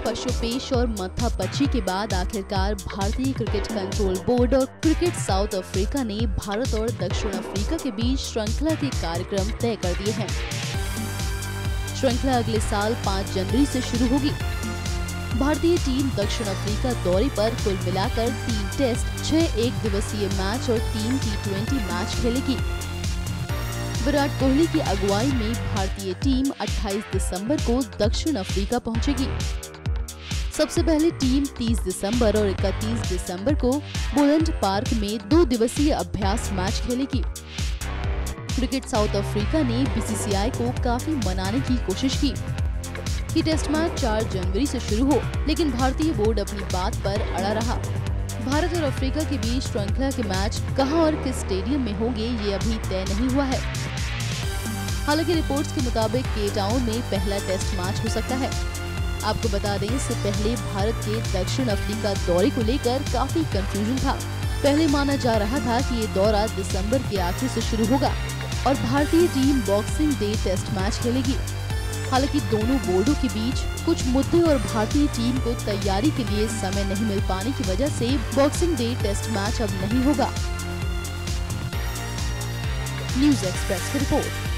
पशुपेश और माथापच्ची के बाद आखिरकार भारतीय क्रिकेट कंट्रोल बोर्ड और क्रिकेट साउथ अफ्रीका ने भारत और दक्षिण अफ्रीका के बीच श्रृंखला के कार्यक्रम तय कर दिए हैं। श्रृंखला अगले साल 5 जनवरी से शुरू होगी। भारतीय टीम दक्षिण अफ्रीका दौरे पर कुल मिलाकर 3 टेस्ट, 6 एक दिवसीय मैच और 3 T20 मैच खेलेगी। विराट कोहली की अगुवाई में भारतीय टीम 28 दिसंबर को दक्षिण अफ्रीका पहुंचेगी। सबसे पहले टीम 30 दिसंबर और 31 दिसंबर को बुलंद पार्क में 2 दिवसीय अभ्यास मैच खेलेगी। क्रिकेट साउथ अफ्रीका ने बीसीसीआई को काफी मनाने की कोशिश की कि टेस्ट मैच 4 जनवरी से शुरू हो, लेकिन भारतीय बोर्ड अपनी बात पर अड़ा रहा। भारत और अफ्रीका के बीच श्रृंखला के मैच कहां और किस स्टेडियम में होंगे ये अभी तय नहीं हुआ है। हालांकि रिपोर्ट्स के मुताबिक केप टाउन में पहला टेस्ट मैच हो सकता है। आपको बता दें, इससे पहले भारत के दक्षिण अफ्रीका दौरे को लेकर काफी कंफ्यूजन था। पहले माना जा रहा था कि ये दौरा दिसंबर के आखिर से शुरू होगा और भारतीय team boxing day test match खेलेगी। हालांकि दोनों बोर्डों के बीच कुछ मुद्दे और भारतीय टीम को तैयारी के लिए समय नहीं मिल पाने की वजह से बॉक्सिंग डे टेस्ट मैच अब नहीं होगा। न्यूज़ एक्सप्रेस की रिपोर्ट।